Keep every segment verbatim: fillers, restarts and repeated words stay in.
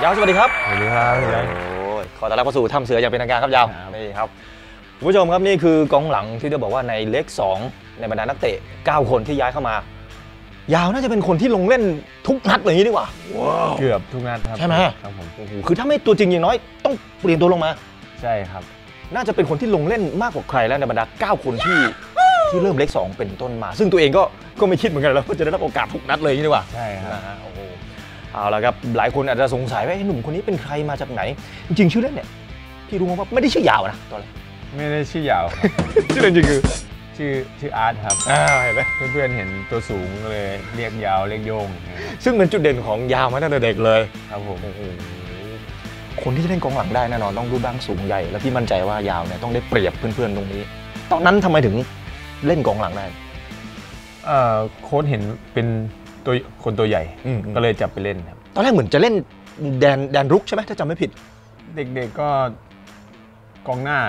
ยาวสวัสดีครับสวัสดีครับพี่ใหญ่ขอต้อนรับเข้าสู่ถ้ำเสืออย่างเป็นทางการครับยาวนี่ครับคุณผู้ชมครับนี่คือกองหลังที่จะบอกว่าในเล็กสองในบรรดานักเตะเก้าคนที่ย้ายเข้ามายาวน่าจะเป็นคนที่ลงเล่นทุกนัดอย่างนี้ดีกว่าเกือบทุกนัดครับใช่ไหมครับผมคือถ้าไม่ตัวจริงอย่างน้อยต้องเปลี่ยนตัวลงมาใช่ครับน่าจะเป็นคนที่ลงเล่นมากกว่าใครแล้วในบรรดาเก้าคนที่ที่เริ่มเล็กสองเป็นต้นมาซึ่งตัวเองก็ก็ไม่คิดเหมือนกันแล้วว่าจะได้รับโอกาสทุกนัดเลยนี่ดีกว่าใช่ครับโอ้โหเอาละครับหลายคนอาจจะสงสัยว่าหนุ่มคนนี้เป็นใครมาจากไหนจริงๆชื่อเล่นเนี่ยพี่รู้มั้ยว่าไม่ได้ชื่อยาวนะตอนแรกไม่ได้ชื่อยาวชื่อเล่นจริงคือชื่อชื่ออาร์ตครับอ้าวเห็นไหมเพื่อนๆเห็นตัวสูงเลยเรียกยาวเรียกโยงซึ่งเป็นจุดเด่นของยาวมาตั้งแต่เด็กเลยครับผมคนที่จะเล่นกองหลังได้แน่นอนต้องรูปร่างสูงใหญ่แล้วพี่มั่นใจว่ายาวเนี่ยต้องได้เปรียบเพื่อนๆตรงนี้ตอนนั้นทำไมถึงเล่นกองหลังได้โค้ชเห็นเป็นตัวคนตัวใหญ่ก็เลยจับไปเล่นครับตอนแรกเหมือนจะเล่นแดนแดนรุกใช่ไหมถ้าจำไม่ผิดเด็กๆก็กองหน้า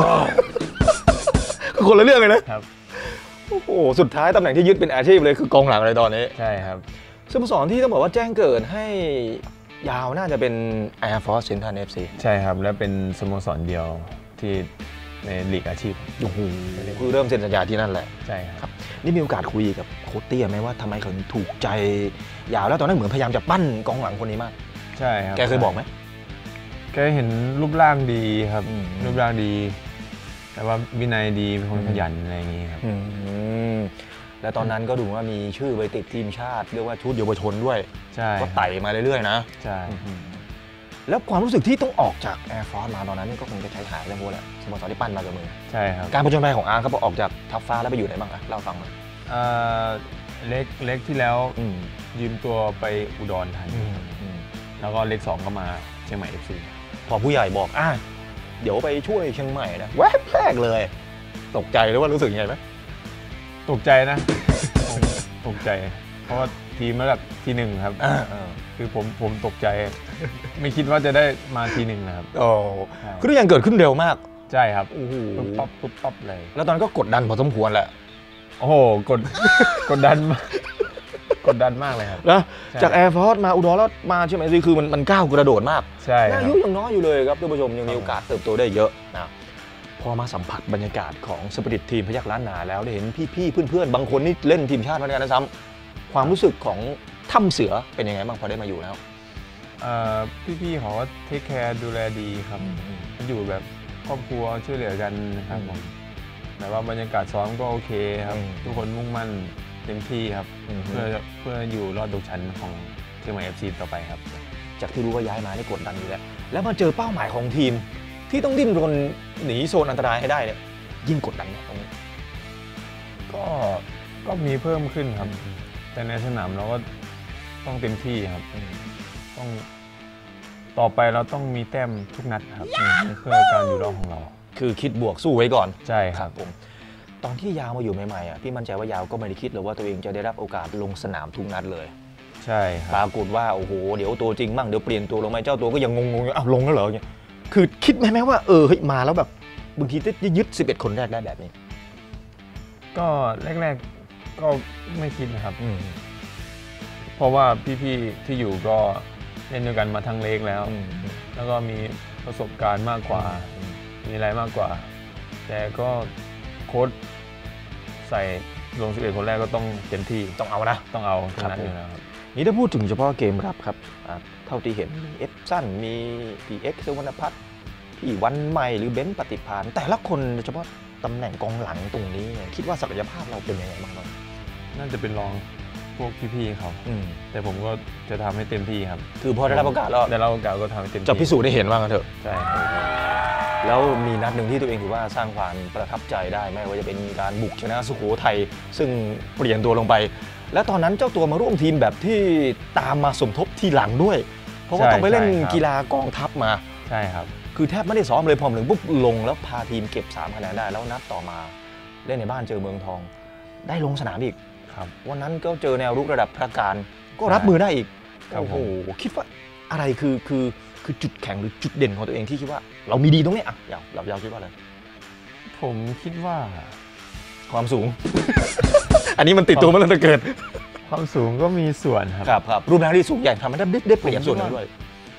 คือคนละเรื่องเลยนะครับโอ้โหสุดท้ายตำแหน่งที่ยึดเป็นอาชีพเลยคือกองหลังเลยตอนนี้ใช่ครับสโมสรที่ต้องบอกว่าแจ้งเกิดให้ยาวน่าจะเป็น Air Force Central เอฟ ซีใช่ครับและเป็นสโมสรเดียวที่ในลีกอาชีพโอ้โหคือเริ่มเซ็นสัญญาที่นั่นแหละใช่ครับนี่มีโอกาสคุยกับโค้ชเตี้ยไหมว่าทำไมเขาถูกใจยาวแล้วตอนนั้นเหมือนพยายามจะปั้นกองหลังคนนี้มากใช่ครับแกเคยบอกไหมแกเห็นรูปร่างดีครับรูปร่างดีแต่ว่าวินัยดีเป็นคนขยันอะไรอย่างนี้ครับแล้วตอนนั้นก็ดูว่ามีชื่อไปติดทีมชาติเรียกว่าชุดเยาวชนด้วยใช่ก็ไต่มาเรื่อยๆนะใช่แล้วความรู้สึกที่ต้องออกจาก Air Force มาตอนนั้นนี่ก็คงจะใช้หายเรื่องพวกแหละสโมสรที่ปั้นมากับมือใช่ครับการผจญภัยของอาร์เขาออกจากทัพฟ้าแล้วไปอยู่ไหนบ้างอะเล่าฟังมาเล็กเล็กที่แล้วยืมตัวไปอุดรธานีแล้วก็เล็กสองก็มาเชียงใหม่ เอฟ ซีพอผู้ใหญ่บอกอ่ะเดี๋ยวไปช่วยเชียงใหม่นะแวบแรกเลยตกใจหรือว่ารู้สึกยังไงไหมตกใจนะตกใจเพราะว่าทีมระดับทีหนึ่งครับคือผมผมตกใจไม่คิดว่าจะได้มาทีหนึ่งนะครับโอ้คือทุกอย่างเกิดขึ้นเร็วมากใช่ครับปุ๊บปั๊บปุ๊บปั๊บเลยแล้วตอนก็กดดันพอสมควรแหละโอ้โหกดกดดันกดดันมากเลยครับนะจาก Air Force มาอุดรแล้วมาใช่ไหมคือมันมันก้าวกระโดดมากใช่อายุยังน้อยอยู่เลยครับท่านผู้ชมยังมีโอกาสเติบโตได้เยอะนะพอมาสัมผัสบรรยากาศของสปิริตทีมพยัคฆ์ล้านนาแล้วได้เห็นพี่ๆเพื่อนๆบางคนนี่เล่นทีมชาติเหมือนกันนะซ้ำความรู้สึกของถ้ำเสือเป็นยังไงบ้างพอได้มาอยู่แล้วพี่ๆเขาก็เทคแคร์ดูแลดีครับอยู่แบบครอบครัวช่วยเหลือกันนะครับผมแต่ว่าบรรยากาศซ้อมก็โอเคครับทุกคนมุ่งมั่นเต็มที่ครับเพื่อเพื่ออยู่รอดตกชั้นของเชียงใหม่ เอฟ ซี ต่อไปครับจากที่รู้ว่าย้ายมาได้กดดันอยู่แล้วแล้วมาเจอเป้าหมายของทีมที่ต้องดิ้นรนหนีโซนอันตรายให้ได้เนี่ยยิ่งกดดันตรงนี้ก็ก็มีเพิ่มขึ้นครับแต่ในสนามเราก็ต้องเต็มที่ครับต้องต่อไปเราต้องมีแต้มทุกนัดครับเพื่อการอยู่รอดของเราคือคิดบวกสู้ไว้ก่อนใช่ครับผมตอนที่ยาวมาอยู่ใหม่ๆอ่ะพี่มั่นใจว่ายาวก็ไม่ได้คิดเลยว่าตัวเองจะได้รับโอกาสลงสนามทุกนัดเลยใช่ครับปรากฏว่าโอ้โหเดี๋ยวตัวจริงมั่งเดี๋ยวเปลี่ยนตัวลงมาเจ้าตัวก็ยังงงๆอ้าวลงแล้วเหรอเนี่ยคือคิดไหมแม้ว่าเออเฮ้ยมาแล้วแบบบางทีจะยึดสิบเอ็ดคนแรกได้แบบนี้ก็แรกๆก็ไม่คิดนะครับเพราะว่าพี่ๆที่อยู่ก็เล่นด้วยกันมาทั้งเล็กแล้วแล้วก็มีประสบการณ์มากกว่ามีอะไรมากกว่าแต่ก็โค้ชใส่ลงสิบเอ็ดคนแรกก็ต้องเต็มที่ต้องเอานะต้องเอาขนาดนี้นะครับนี่ถ้าพูดถึงเฉพาะเกมรับครับเท่าที่เห็นมีเอฟสั้นมีพี่เอ็กซ์สุวรรณพัฒน์พี่วันใหม่หรือเบนซ์ปฏิภาณแต่ละคนเฉพาะตำแหน่งกองหลังตรงนี้คิดว่าศักยภาพเราเป็นยังไงบ้างครับน่าจะเป็นรองพวกพี่ๆเขาแต่ผมก็จะทำให้เต็มที่ครับคือพอได้รับโอกาสแล้วได้รับโอกาสก็ทำให้เต็มที่จะพิสูจน์ได้เห็นว่ากันเถอะใช่แล้วมีนัดหนึ่งที่ตัวเองถือว่าสร้างความประทับใจได้ไม่ว่าจะเป็นการบุกชนะสุโขทัยซึ่งเปลี่ยนตัวลงไปและตอนนั้นเจ้าตัวมาร่วมทีมแบบที่ตามมาสมทบทีหลังด้วยเพราะว่าต้องไปเล่นกีฬากองทัพมาใช่ครับคือแทบไม่ได้ซ้อมเลยพอถึงปุ๊บลงแล้วพาทีมเก็บสามคะแนนได้แล้วนัดต่อมาเล่นในบ้านเจอเมืองทองได้ลงสนามอีกครับวันนั้นก็เจอแนวรุกระดับพระการก็รับมือได้อีกโอ้โหคิดว่าอะไรคือคือคือจุดแข็งหรือจุดเด่นของตัวเองที่คิดว่าเรามีดีตรงนี้อ่ะยาวเรายาวคิดว่าอะไรผมคิดว่าความสูง อันนี้มันติดตัวมาตั้งแต่เกิดความสูงก็มีส่วนครับครับครับรูปร่างที่สูงใหญ่ทำให้ได้ได้เปรียบส่วนนึงด้วย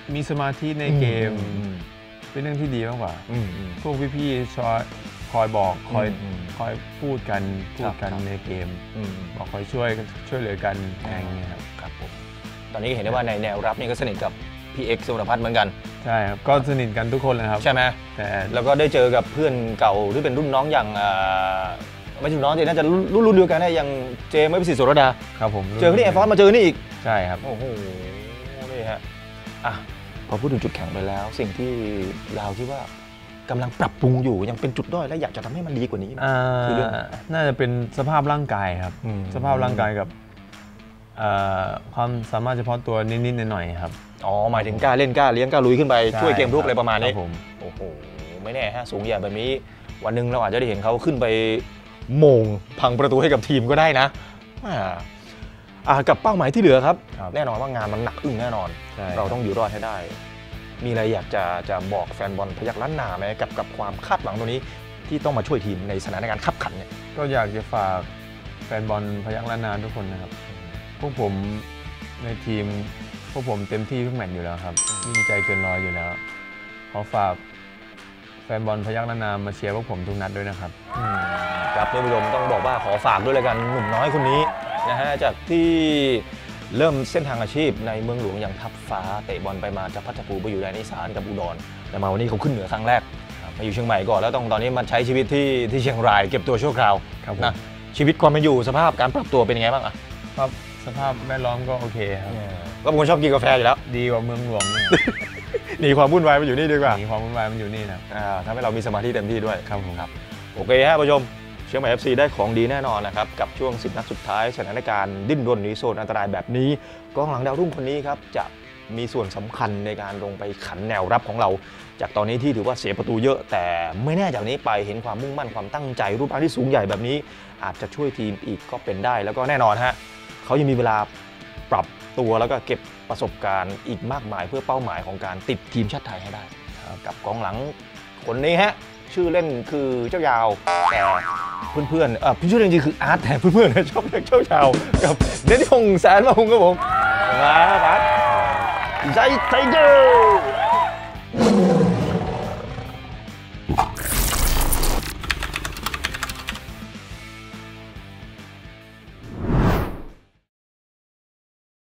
มีสมาธิในเกมเป็นเรื่องที่ดีมากกว่าพวกพี่ๆชอยคอยบอกคอยคอยพูดกันพูดกันในเกมบอกคอยช่วยช่วยเหลือกันอะไรอย่างเงี้ยครับครับผมตอนนี้เห็นได้ว่าในแนวรับนี่ก็สนิทกับพี่เอ็กซ์สุรพัฒน์เหมือนกันใช่ครับก็สนิทกันทุกคนเลยครับใช่ไหมแต่แล้วก็ได้เจอกับเพื่อนเก่าที่เป็นรุ่นน้องอย่างไม่ใช่รุ่นน้องเจน่าจะรุ่นรุ่นเดียวกันนะอย่างเจมส์พิสิทธิ์โสรดาครับผมเจอที่แอร์ฟอร์สมาเจอนี่อีกใช่ครับโอ้โหนี่ฮะอ่ะพอพูดถึงจุดแข็งไปแล้วสิ่งที่เราคิดว่ากำลังปรับปรุงอยู่ยังเป็นจุดด้อยและอยากจะทำให้มันดีกว่านี้คือเรื่องน่าจะเป็นสภาพร่างกายครับสภาพร่างกายกับความสามารถเฉพาะตัวนิดๆหน่อยๆครับอ๋อหมายถึงกล้าเล่นกล้าเลี้ยงกล้าลุยขึ้นไปช่วยเกมรุกอะไรประมาณนี้โอ้โหไม่แน่ฮะสูงใหญ่แบบนี้วันหนึ่งเราอาจจะได้เห็นเขาขึ้นไปโมงพังประตูให้กับทีมก็ได้นะอ่ากับเป้าหมายที่เหลือครับแน่นอนว่างานมันหนักอึ้งแน่นอนเราต้องอยู่รอดให้ได้มีอะไรอยากจะจะบอกแฟนบอลพยัคฆ์ล้านนาไหมกับกับความคาดหวังตรงนี้ที่ต้องมาช่วยทีมในสถานการณ์ขับขันเนี่ยก็อยากจะฝากแฟนบอลพยัคฆ์ล้านนาทุกคนนะครับพวกผมในทีมพวกผมเต็มที่ทุกแมตช์อยู่แล้วครับยิ่งใจเกินร้อยอยู่แล้วขอฝากแฟนบอลพยัคฆ์ล้านนามาเชียร์พวกผมทุกนัดด้วยนะครับครับท่านผู้ชมต้องบอกว่าขอฝากด้วยเลยกันหนุ่มน้อยคนนี้นะฮะจากที่เริ่มเส้นทางอาชีพในเมืองหลวงอย่างทับฟ้าเตะบอลไปมาจากพัทภูมิไปอยู่แดนอีสานกับอุดรแต่มาวันนี้เขาขึ้นเหนือครั้งแรกมาอยู่เชียงใหม่ก่อนแล้วต้องตอนนี้มาใช้ชีวิตที่ที่เชียงรายเก็บตัวชั่วคราวนะชีวิตความเป็นอยู่สภาพการปรับตัวเป็นยังไงบ้างอะครับสภาพแวดล้อมก็โอเคครับก็เป็นคนชอบกินกาแฟอยู่แล้วดีกว่าเมืองหลวงหนีความวุ่นวายมาอยู่นี่ดีกว่าหนีความวุ่นวายมาอยู่นี่นะทำให้เรามีสมาธิเต็มที่ด้วยครับผมครับโอเคฮะผู้ชมเชียงใหม่ เอฟ ซี ได้ของดีแน่นอนนะครับกับช่วงสิบนัดสุดท้ายสถานการณ์ดิ้นรนหนีโซนอันตรายแบบนี้กองหลังดาวรุ่งคนนี้ครับจะมีส่วนสำคัญในการลงไปขันแนวรับของเราจากตอนนี้ที่ถือว่าเสียประตูเยอะแต่ไม่แน่จากนี้ไปเห็นความมุ่งมั่นความตั้งใจรูปร่างที่สูงใหญ่แบบนี้อาจจะช่วยทีมอีกก็เป็นได้แล้วก็แน่นอนฮะเขายังมีเวลาปรับตัวแล้วก็เก็บประสบการณ์อีกมากมายเพื่อเป้าหมายของการติดทีมชาติไทยให้ได้กับกองหลังคนนี้ฮะชื่อเล่นคือเจ้ายาวแต่เพื่อนๆเออพี่ชื่อเล่นจริงคืออาร์ตแต่เพื่อนๆชอบเรียกเจ้ายาวกับเดนิพงษ์แสนมาฮุงครับผมมาครับใจไทเกอร์